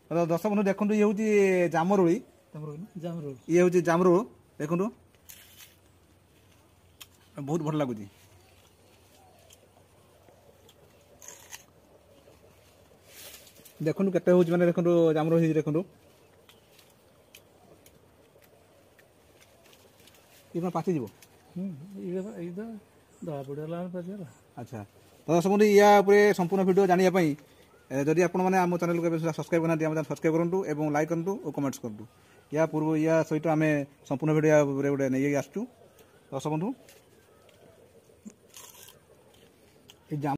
दर्शक बंधु देखो ये हूँ जामरुड़ी ये हूँ जामरुड़ देखु बहुत भल लगुच देखु केते हूँ मैंने देखो जामरुड़ देखु ये पाचिज अच्छा तो दर्शक बंधु या संपूर्ण वीडियो जानापी जदि आप आम चैनल को सब्सक्राइब करना सब्सक्राइब करूँ और लाइक करूँ और कमेंट्स करूँ या पूर्व या सहित आम संपूर्ण वीडियो गोटे नहीं आसचु दर्शक बंधु